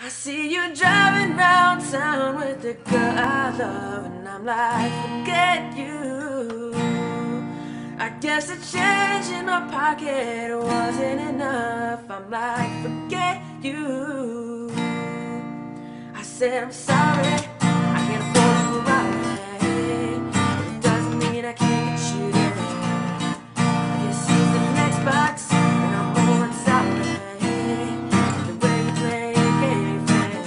I see you driving round town with the girl I love, and I'm like, forget you. I guess the change in my pocket wasn't enough. I'm like, forget you. I said, I'm sorry, I can't afford you right. But it doesn't mean I can't get you there. I guess he's the next box, and I'm more sorry. The way you play your game fair.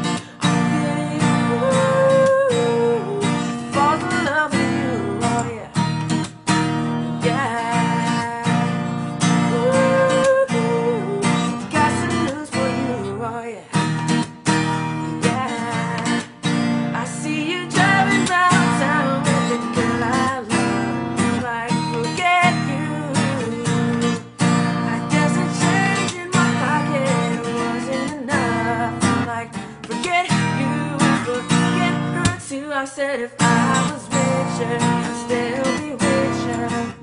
Falls in love with you, oh yeah. Yeah. Got some news for you, oh yeah. Yeah. I see you driving round town with the girl I love. Like, forget you. I guess the change in my pocket wasn't enough. I'm like, forget you, forget her too. I said if I was richer, I'd still be richer.